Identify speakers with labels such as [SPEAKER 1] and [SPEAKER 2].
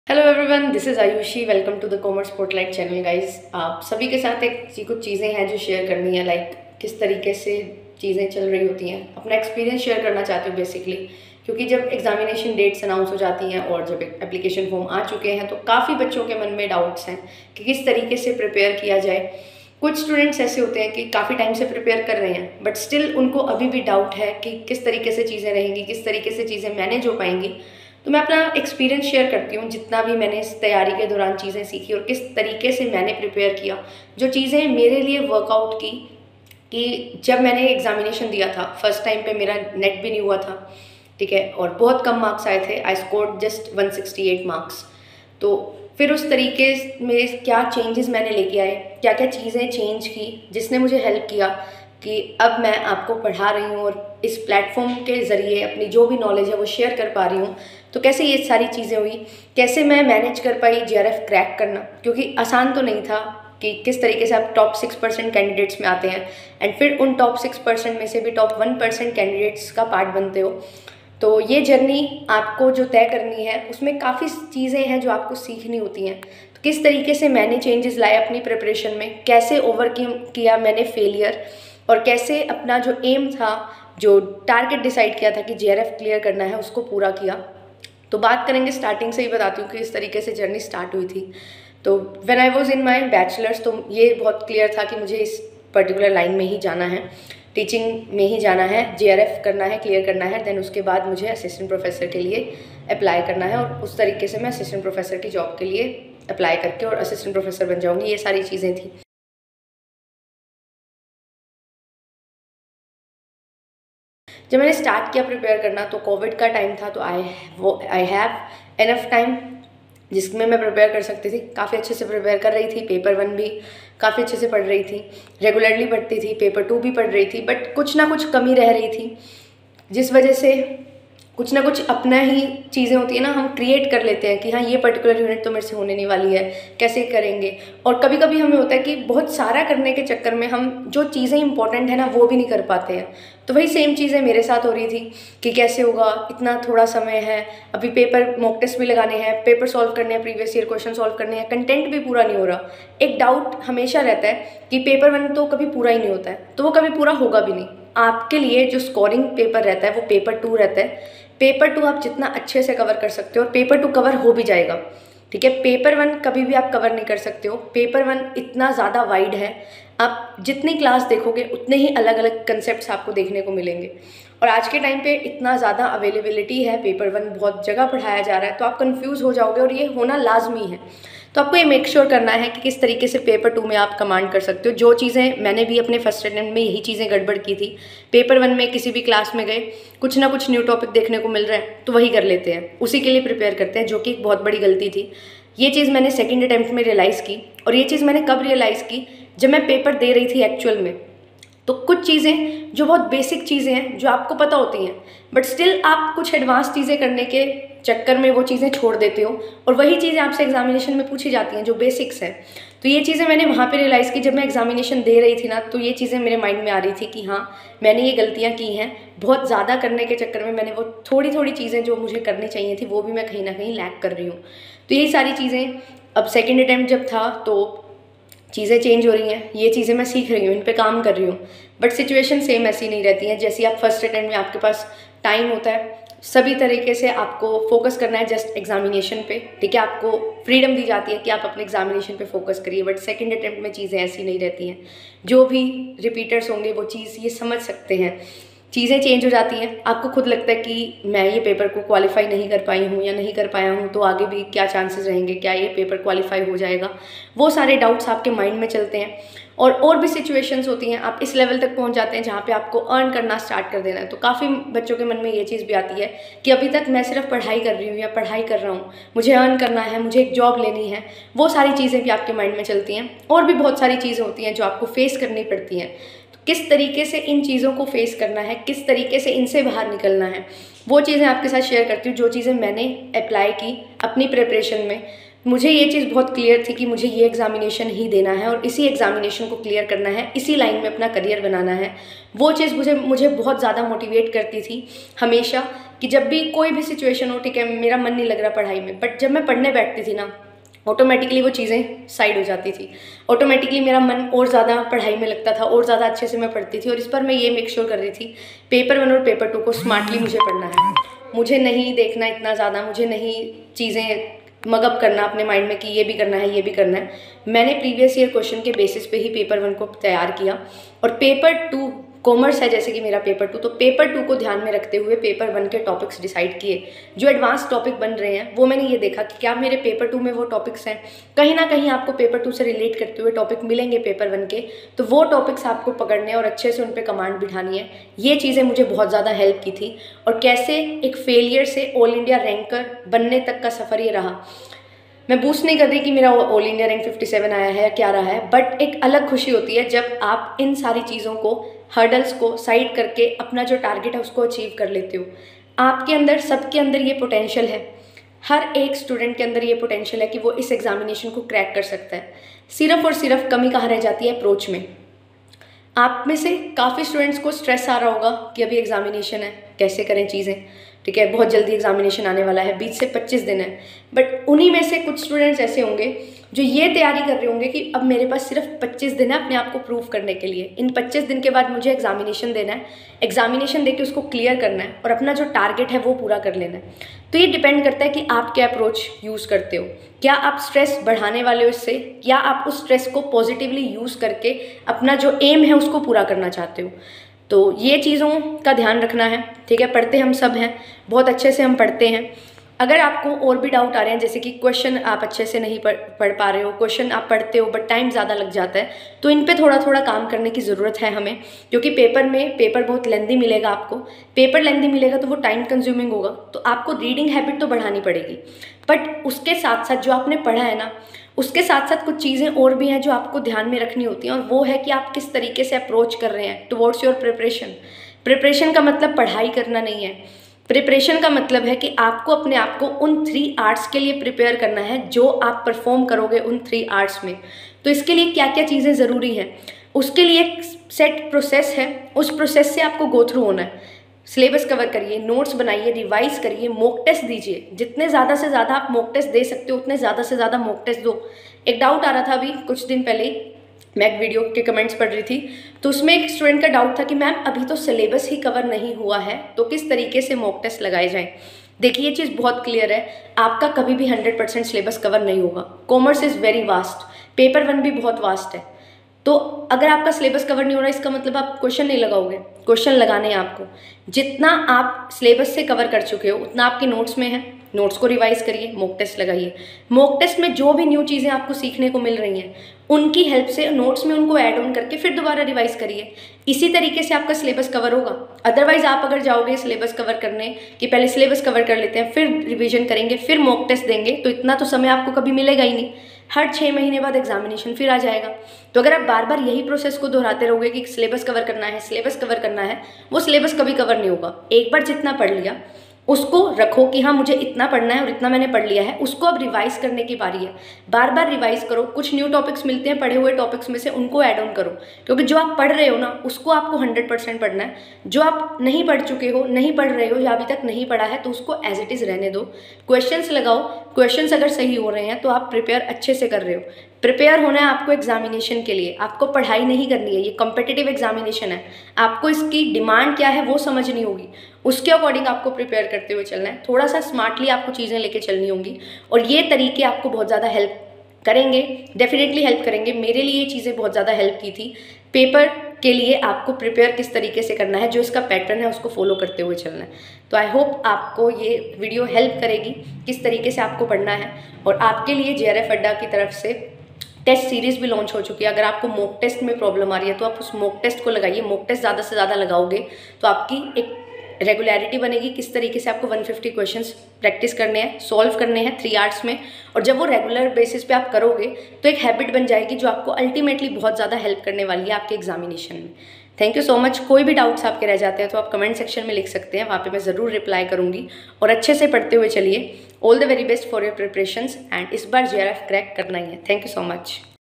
[SPEAKER 1] Hello everyone, this is Ayushi. Welcome to the commerce spotlight channel guys. आप सभी के साथ कुछ चीज़ें हैं जो शेयर करनी है, लाइक किस तरीके से चीज़ें चल रही होती हैं। अपना एक्सपीरियंस शेयर करना चाहती हूँ बेसिकली, क्योंकि जब एग्जामिनेशन डेट्स अनाउंस हो जाती हैं और जब एप्लीकेशन फॉर्म आ चुके हैं तो काफ़ी बच्चों के मन में डाउट्स हैं कि किस तरीके से प्रिपेयर किया जाए। कुछ स्टूडेंट्स ऐसे होते हैं कि काफ़ी टाइम से प्रिपेयर कर रहे हैं बट स्टिल उनको अभी भी डाउट है कि किस तरीके से चीज़ें रहेंगी, किस तरीके से चीज़ें मैनेज हो पाएंगी। तो मैं अपना एक्सपीरियंस शेयर करती हूँ, जितना भी मैंने इस तैयारी के दौरान चीज़ें सीखी और किस तरीके से मैंने प्रिपेयर किया, जो चीज़ें मेरे लिए वर्कआउट की। कि जब मैंने एग्जामिनेशन दिया था फर्स्ट टाइम पे, मेरा नेट भी नहीं हुआ था, ठीक है, और बहुत कम मार्क्स आए थे। I scored just 168 marks. तो फिर उस तरीके में क्या चेंजेस मैंने लेके आए, क्या क्या चीज़ें चेंज की जिसने मुझे हेल्प किया कि अब मैं आपको पढ़ा रही हूँ और इस प्लेटफॉर्म के ज़रिए अपनी जो भी नॉलेज है वो शेयर कर पा रही हूँ। तो कैसे ये सारी चीज़ें हुई, कैसे मैं मैनेज कर पाई जेआरएफ क्रैक करना, क्योंकि आसान तो नहीं था कि किस तरीके से आप टॉप 6% कैंडिडेट्स में आते हैं एंड फिर उन टॉप 6% में से भी टॉप 1% कैंडिडेट्स का पार्ट बनते हो। तो ये जर्नी आपको जो तय करनी है उसमें काफ़ी चीज़ें हैं जो आपको सीखनी होती हैं। तो किस तरीके से मैंने चेंजेस लाए अपनी प्रिपरेशन में, कैसे ओवरकम किया मैंने फेलियर, और कैसे अपना जो एम था, जो टारगेट डिसाइड किया था कि जेआरएफ क्लियर करना है, उसको पूरा किया। तो बात करेंगे, स्टार्टिंग से ही बताती हूँ कि इस तरीके से जर्नी स्टार्ट हुई थी। तो when I was in my bachelors, तो ये बहुत क्लियर था कि मुझे इस पर्टिकुलर लाइन में ही जाना है, टीचिंग में ही जाना है, जेआरएफ करना है, क्लियर करना है। देन उसके बाद मुझे असिस्टेंट प्रोफेसर के लिए अप्लाई करना है और उस तरीके से मैं असिस्टेंट प्रोफेसर की जॉब के लिए अप्लाई करके और असिस्टेंट प्रोफेसर बन जाऊँगी। ये सारी चीज़ें थी। जब मैंने स्टार्ट किया प्रिपेयर करना तो कोविड का टाइम था, तो आई हैव एनफ टाइम जिसमें मैं प्रिपेयर कर सकती थी। काफ़ी अच्छे से प्रिपेयर कर रही थी, पेपर 1 भी काफ़ी अच्छे से पढ़ रही थी, रेगुलरली पढ़ती थी, पेपर 2 भी पढ़ रही थी, बट कुछ ना कुछ कमी रह रही थी, जिस वजह से कुछ ना कुछ अपना ही चीज़ें होती है ना, हम क्रिएट कर लेते हैं कि हाँ ये पर्टिकुलर यूनिट तो मेरे से होने नहीं वाली है, कैसे करेंगे। और कभी कभी हमें होता है कि बहुत सारा करने के चक्कर में हम जो चीज़ें इंपॉर्टेंट है ना वो भी नहीं कर पाते हैं। तो वही सेम चीज़ें मेरे साथ हो रही थी कि कैसे होगा, इतना थोड़ा समय है, अभी पेपर मॉक टेस्ट भी लगाने हैं, पेपर सॉल्व करने हैं, प्रीवियस ईयर क्वेश्चन सॉल्व करने हैं, कंटेंट भी पूरा नहीं हो रहा। एक डाउट हमेशा रहता है कि पेपर 1 तो कभी पूरा ही नहीं होता है, तो वो कभी पूरा होगा भी नहीं। आपके लिए जो स्कोरिंग पेपर रहता है वो पेपर 2 रहता है। पेपर 2 आप जितना अच्छे से कवर कर सकते हो, और पेपर 2 कवर हो भी जाएगा, ठीक है। पेपर 1 कभी भी आप कवर नहीं कर सकते हो। पेपर 1 इतना ज़्यादा वाइड है, आप जितनी क्लास देखोगे उतने ही अलग अलग कंसेप्ट्स आपको देखने को मिलेंगे। और आज के टाइम पे इतना ज़्यादा अवेलेबिलिटी है, पेपर 1 बहुत जगह पढ़ाया जा रहा है, तो आप कंफ्यूज हो जाओगे और ये होना लाजमी है। तो आपको ये मेक श्योर करना है कि किस तरीके से पेपर 2 में आप कमांड कर सकते हो। जो चीज़ें मैंने भी अपने फर्स्ट अटेम्प्ट में यही चीज़ें गड़बड़ की थी, पेपर 1 में किसी भी क्लास में गए, कुछ ना कुछ न्यू टॉपिक देखने को मिल रहा है तो वही कर लेते हैं, उसी के लिए प्रिपेयर करते हैं, जो कि एक बहुत बड़ी गलती थी। ये चीज़ मैंने सेकेंड अटेम्प्ट में रियलाइज़ की। और ये चीज़ मैंने कब रियलाइज़ की, जब मैं पेपर दे रही थी एक्चुअल में। तो कुछ चीज़ें जो बहुत बेसिक चीज़ें हैं जो आपको पता होती हैं, बट स्टिल आप कुछ एडवांस चीज़ें करने के चक्कर में वो चीज़ें छोड़ देते हो, और वही चीज़ें आपसे एग्जामिनेशन में पूछी जाती हैं जो बेसिक्स हैं। तो ये चीज़ें मैंने वहाँ पे रियलाइज़ की जब मैं एग्जामिनेशन दे रही थी ना, तो ये चीज़ें मेरे माइंड में आ रही थी कि हाँ मैंने ये गलतियाँ की हैं। बहुत ज़्यादा करने के चक्कर में मैंने वो थोड़ी थोड़ी चीज़ें जो मुझे करनी चाहिए थी वो भी मैं कहीं ना कहीं लैक कर रही हूँ। तो यही सारी चीज़ें, अब सेकेंड अटैम्प्ट जब था तो चीज़ें चेंज हो रही हैं, ये चीज़ें मैं सीख रही हूँ, इन पे काम कर रही हूँ, बट सिचुएशन सेम ऐसी नहीं रहती है जैसी आप फर्स्ट अटेम्प्ट में आपके पास टाइम होता है। सभी तरीके से आपको फोकस करना है जस्ट एग्जामिनेशन पे, ठीक है। आपको फ्रीडम दी जाती है कि आप अपने एग्जामिनेशन पे फोकस करिए, बट सेकंड अटेम्प्ट में चीज़ें ऐसी नहीं रहती हैं। जो भी रिपीटर्स होंगे वो चीज़ ये समझ सकते हैं, चीज़ें चेंज हो जाती हैं। आपको खुद लगता है कि मैं ये पेपर को क्वालिफाई नहीं कर पाई हूँ या नहीं कर पाया हूँ, तो आगे भी क्या चांसेस रहेंगे, क्या ये पेपर क्वालिफाई हो जाएगा, वो सारे डाउट्स आपके माइंड में चलते हैं। और भी सिचुएशंस होती हैं, आप इस लेवल तक पहुंच जाते हैं जहाँ पे आपको अर्न करना स्टार्ट कर देना है। तो काफ़ी बच्चों के मन में ये चीज़ भी आती है कि अभी तक मैं सिर्फ पढ़ाई कर रही हूँ या पढ़ाई कर रहा हूँ, मुझे अर्न करना है, मुझे एक जॉब लेनी है। वो सारी चीज़ें भी आपके माइंड में चलती हैं। और भी बहुत सारी चीज़ें होती हैं जो आपको फेस करनी पड़ती हैं। तो किस तरीके से इन चीज़ों को फेस करना है, किस तरीके से इनसे बाहर निकलना है, वो चीज़ें आपके साथ शेयर करती हूँ, जो चीज़ें मैंने अप्लाई की अपनी प्रिपरेशन में। मुझे ये चीज़ बहुत क्लियर थी कि मुझे ये एग्ज़ामिनेशन ही देना है और इसी एग्ज़ामिनेशन को क्लियर करना है, इसी लाइन में अपना करियर बनाना है। वो चीज़ मुझे बहुत ज़्यादा मोटिवेट करती थी हमेशा, कि जब भी कोई भी सिचुएशन हो, ठीक है मेरा मन नहीं लग रहा पढ़ाई में, बट जब मैं पढ़ने बैठती थी ना, ऑटोमेटिकली वो चीज़ें साइड हो जाती थी। ऑटोमेटिकली मेरा मन और ज़्यादा पढ़ाई में लगता था, और ज़्यादा अच्छे से मैं पढ़ती थी। और इस पर मैं ये मेक श्योर कर रही थी, पेपर 1 और पेपर 2 को स्मार्टली मुझे पढ़ना है। मुझे नहीं देखना इतना ज़्यादा, मुझे नहीं चीज़ें मगअप करना अपने माइंड में कि ये भी करना है, ये भी करना है। मैंने प्रीवियस ईयर क्वेश्चन के बेसिस पे ही पेपर 1 को तैयार किया, और पेपर 2 कॉमर्स है जैसे कि मेरा पेपर 2, तो पेपर 2 को ध्यान में रखते हुए पेपर 1 के टॉपिक्स डिसाइड किए। जो एडवांस टॉपिक बन रहे हैं वो मैंने ये देखा कि क्या मेरे पेपर 2 में वो टॉपिक्स हैं, कहीं ना कहीं आपको पेपर 2 से रिलेट करते हुए टॉपिक मिलेंगे पेपर 1 के, तो वो टॉपिक्स आपको पकड़ने और अच्छे से उन पर कमांड बिठानी है। ये चीज़ें मुझे बहुत ज़्यादा हेल्प की थी। और कैसे एक फेलियर से ऑल इंडिया रैंकर बनने तक का सफ़र ये रहा। मैं बूस्ट नहीं कर रही कि मेरा ऑल इंडिया रैंक 57 आया है या क्या रहा है, बट एक अलग खुशी होती है जब आप इन सारी चीज़ों को, हर्डल्स को साइड करके अपना जो टारगेट है उसको अचीव कर लेते हो। आपके अंदर, सबके अंदर ये पोटेंशियल है, हर एक स्टूडेंट के अंदर ये पोटेंशियल है कि वो इस एग्जामिनेशन को क्रैक कर सकता है। सिर्फ और सिर्फ कमी कहाँ रह जाती है? अप्रोच में। आप में से काफ़ी स्टूडेंट्स को स्ट्रेस आ रहा होगा कि अभी एग्जामिनेशन है, कैसे करें चीज़ें, ठीक है, बहुत जल्दी एग्जामिनेशन आने वाला है, 20 से 25 दिन है। बट उन्हीं में से कुछ स्टूडेंट्स ऐसे होंगे जो ये तैयारी कर रहे होंगे कि अब मेरे पास सिर्फ 25 दिन है अपने आप को प्रूव करने के लिए। इन 25 दिन के बाद मुझे एग्जामिनेशन देना है, एग्जामिनेशन देके उसको क्लियर करना है और अपना जो टारगेट है वो पूरा कर लेना है। तो ये डिपेंड करता है कि आप क्या अप्रोच यूज़ करते हो। क्या आप स्ट्रेस बढ़ाने वाले हो इससे, या आप उस स्ट्रेस को पॉजिटिवली यूज़ करके अपना जो एम है उसको पूरा करना चाहते हो। तो ये चीज़ों का ध्यान रखना है, ठीक है। पढ़ते हम सब हैं, बहुत अच्छे से हम पढ़ते हैं। अगर आपको और भी डाउट आ रहे हैं, जैसे कि क्वेश्चन आप अच्छे से नहीं पढ़ पा रहे हो, क्वेश्चन आप पढ़ते हो बट टाइम ज़्यादा लग जाता है, तो इन पे थोड़ा थोड़ा काम करने की ज़रूरत है हमें, क्योंकि पेपर बहुत लेंदी मिलेगा आपको। पेपर लेंदी मिलेगा तो वो टाइम कंज्यूमिंग होगा, तो आपको रीडिंग हैबिट तो बढ़ानी पड़ेगी। बट उसके साथ साथ जो आपने पढ़ा है ना, उसके साथ साथ कुछ चीज़ें और भी हैं जो आपको ध्यान में रखनी होती हैं, और वो है कि आप किस तरीके से अप्रोच कर रहे हैं टुवर्ड्स योर प्रिपरेशन। प्रिपरेशन का मतलब पढ़ाई करना नहीं है। प्रिपरेशन का मतलब है कि आपको अपने आप को उन 3 आर्ट्स के लिए प्रिपेयर करना है जो आप परफॉर्म करोगे उन 3 आर्ट्स में। तो इसके लिए क्या क्या चीज़ें ज़रूरी हैं, उसके लिए एक सेट प्रोसेस है, उस प्रोसेस से आपको गो थ्रू होना है। सिलेबस कवर करिए, नोट्स बनाइए, रिवाइज करिए, मॉक टेस्ट दीजिए। जितने ज़्यादा से ज़्यादा आप मॉक टेस्ट दे सकते हो उतने ज़्यादा से ज़्यादा मॉक टेस्ट दो। एक डाउट आ रहा था अभी कुछ दिन पहले ही, मैं एक वीडियो के कमेंट्स पढ़ रही थी, तो उसमें एक स्टूडेंट का डाउट था कि मैम अभी तो सिलेबस ही कवर नहीं हुआ है, तो किस तरीके से मॉक टेस्ट लगाए जाएं। देखिए ये चीज़ बहुत क्लियर है, आपका कभी भी 100% सिलेबस कवर नहीं होगा। Commerce is very vast, paper 1 भी बहुत वास्ट है। तो अगर आपका सिलेबस कवर नहीं हो रहा, इसका मतलब आप क्वेश्चन नहीं लगाओगे। क्वेश्चन लगाने हैं आपको। जितना आप सिलेबस से कवर कर चुके हो उतना आपके नोट्स में है, नोट्स को रिवाइज करिए, मॉक टेस्ट लगाइए। मॉक टेस्ट में जो भी न्यू चीज़ें आपको सीखने को मिल रही हैं उनकी हेल्प से नोट्स में उनको ऐड ऑन करके फिर दोबारा रिवाइज करिए। इसी तरीके से आपका सिलेबस कवर होगा। अदरवाइज आप अगर जाओगे सिलेबस कवर करने कि पहले सिलेबस कवर कर लेते हैं, फिर रिविजन करेंगे, फिर मॉक टेस्ट देंगे, तो इतना तो समय आपको कभी मिलेगा ही नहीं। हर 6 महीने बाद एग्जामिनेशन फिर आ जाएगा। तो अगर आप बार बार यही प्रोसेस को दोहराते रहोगे कि सिलेबस कवर करना है, सिलेबस कवर करना है, वो सिलेबस कभी कवर नहीं होगा। एक बार जितना पढ़ लिया उसको रखो कि हाँ मुझे इतना पढ़ना है और इतना मैंने पढ़ लिया है, उसको अब रिवाइज करने की बारी है। बार बार रिवाइज करो, कुछ न्यू टॉपिक्स मिलते हैं पढ़े हुए टॉपिक्स में से, उनको ऐड ऑन करो, क्योंकि जो आप पढ़ रहे हो ना उसको आपको 100% पढ़ना है। जो आप नहीं पढ़ चुके हो, नहीं पढ़ रहे हो या अभी तक नहीं पढ़ा है, तो उसको एज इट इज़ रहने दो। क्वेश्चंस लगाओ, क्वेश्चंस अगर सही हो रहे हैं तो आप प्रिपेयर अच्छे से कर रहे हो। प्रिपेयर होना है आपको एग्जामिनेशन के लिए, आपको पढ़ाई नहीं करनी है। ये कॉम्पिटिटिव एग्जामिनेशन है, आपको इसकी डिमांड क्या है वो समझनी होगी, उसके अकॉर्डिंग आपको प्रिपेयर करते हुए चलना है। थोड़ा सा स्मार्टली आपको चीज़ें लेके चलनी होंगी, और ये तरीके आपको बहुत ज़्यादा हेल्प करेंगे, डेफिनेटली हेल्प करेंगे। मेरे लिए ये चीज़ें बहुत ज़्यादा हेल्प की थी। पेपर के लिए आपको प्रिपेयर किस तरीके से करना है, जो इसका पैटर्न है उसको फॉलो करते हुए चलना है। तो आई होप आपको ये वीडियो हेल्प करेगी किस तरीके से आपको पढ़ना है। और आपके लिए JRF अड्डा की तरफ से टेस्ट सीरीज़ भी लॉन्च हो चुकी है। अगर आपको मॉक टेस्ट में प्रॉब्लम आ रही है तो आप उस मॉक टेस्ट को लगाइए। मॉक टेस्ट ज़्यादा से ज़्यादा लगाओगे तो आपकी एक रेगुलरिटी बनेगी, किस तरीके से आपको 150 क्वेश्चंस प्रैक्टिस करने हैं, सॉल्व करने हैं 3 आवर्स में। और जब वो रेगुलर बेसिस पे आप करोगे तो एक हैबिट बन जाएगी जो आपको अल्टीमेटली बहुत ज़्यादा हेल्प करने वाली है आपके एग्जामिनेशन में। Thank you so much. कोई भी डाउट्स आपके रह जाते हैं तो आप कमेंट सेक्शन में लिख सकते हैं, वहाँ पे मैं ज़रूर रिप्लाई करूँगी। और अच्छे से पढ़ते हुए चलिए। All the very best for your preparations and इस बार JRF क्रैक करना ही है। Thank you so much.